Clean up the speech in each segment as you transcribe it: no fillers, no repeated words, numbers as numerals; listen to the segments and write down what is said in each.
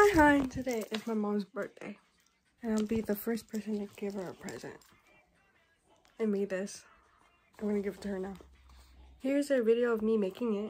Hi, today is my mom's birthday, and I'll be the first person to give her a present. I made this. I'm gonna give it to her now. Here's a video of me making it.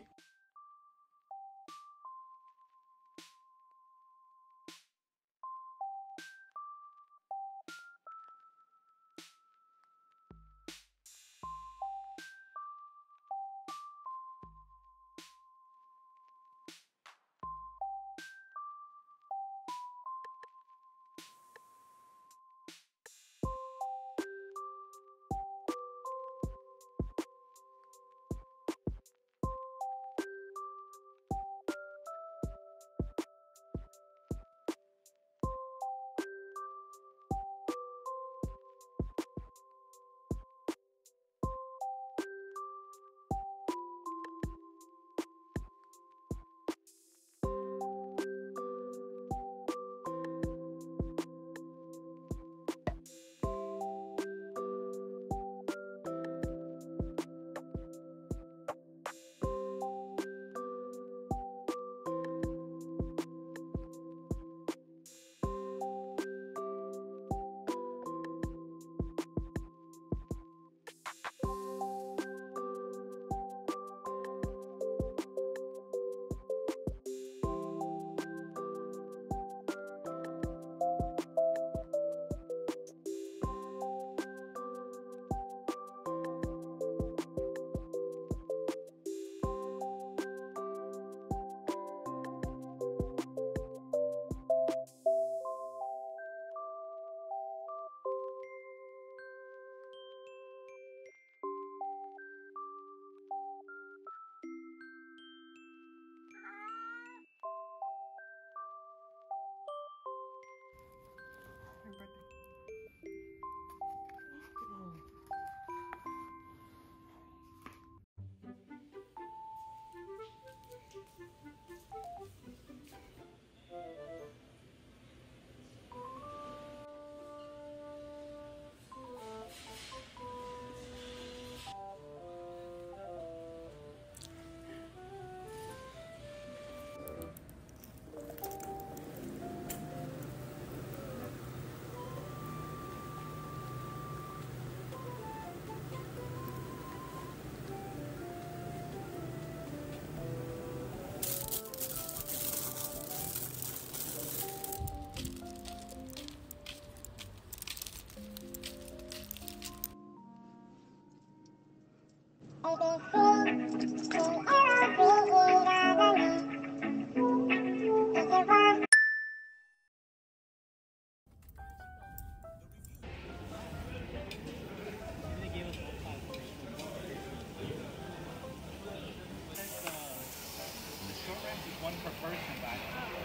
One per person back.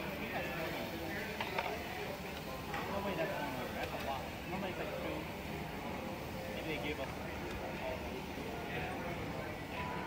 Oh wait, that's a lot. Normally it's like two. Maybe they gave us all.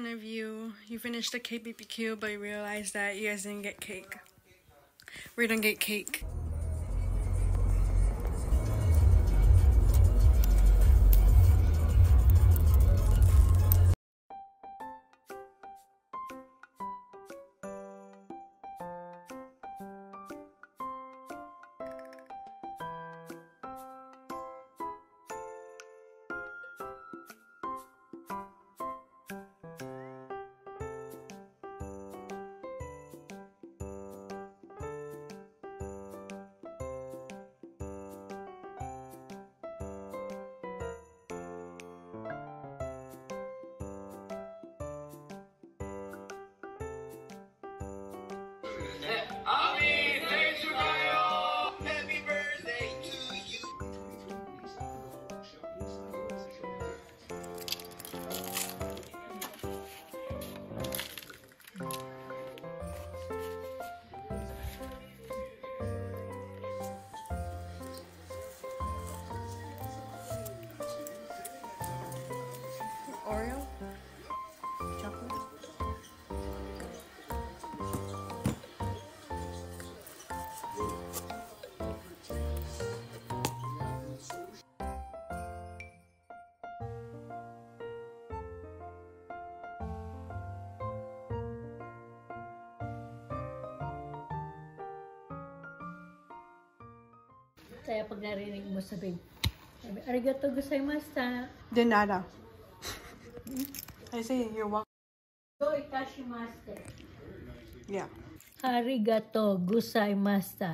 one of you finished the KBBQ, but you realized that you guys didn't get cake. We didn't get cake. Oreo? Chocolate? Kaya pag narinig mo sabi, arigato gozaimashita. De nada. I say you're welcome. Do itashimashite. Yeah. Arigato gozaimashita.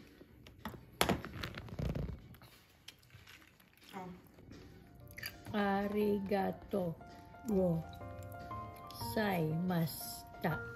Oh. Arigato gozaimashita.